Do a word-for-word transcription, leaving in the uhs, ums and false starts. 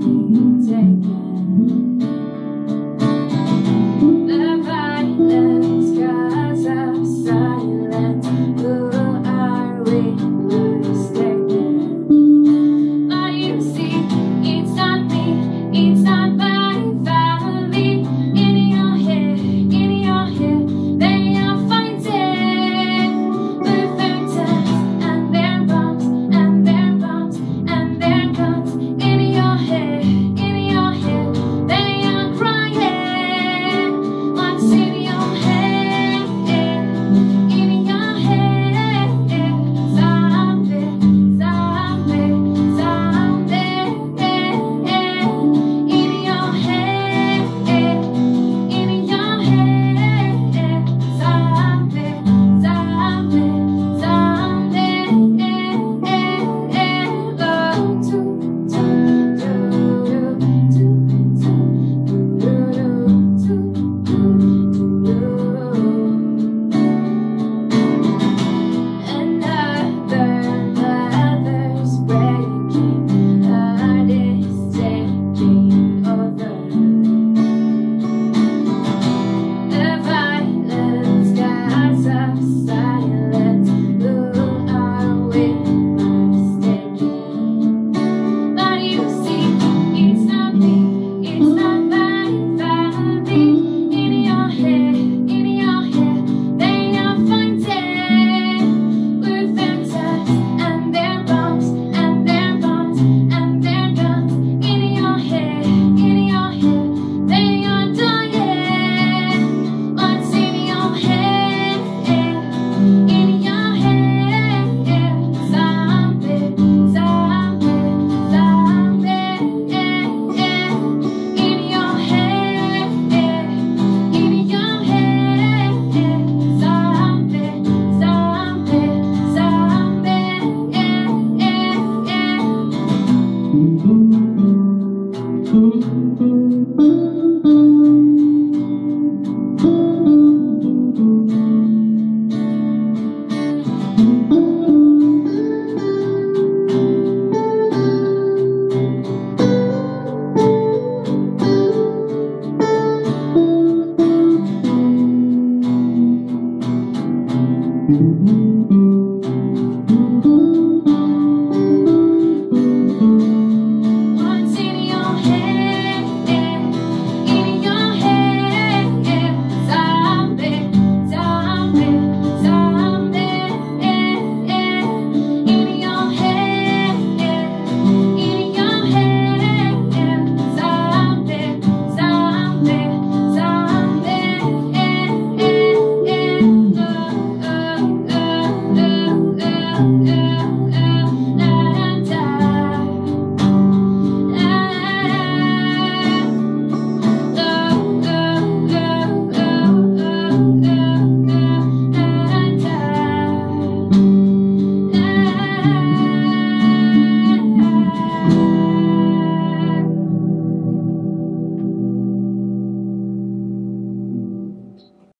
be taken. The violence cause of silence. Who are we mistaken? But you see, it's not me, it's not my family. In your head, in your head, they are fighting with their tanks and their bombs and their bombs and their guns. In your head, in your head, they are crying. What's in your head? In your head, zombie, zombie, zombie. In your head, in your head, zombie, zombie, zombie. Go to, to, to, to, to, Another mother's breaking, heart is taking over. The violence cause of silence. Who are we mistaken? But you see, it's not me, it's not my family. In your head, in your head, they are fighting with their tanks and their bombs and their bombs and their guns. In your head, in your head, they are dying. What's in your head? In your head, zombie, zombie, zombie. In your head, in your head, zombie, zombie, zombie.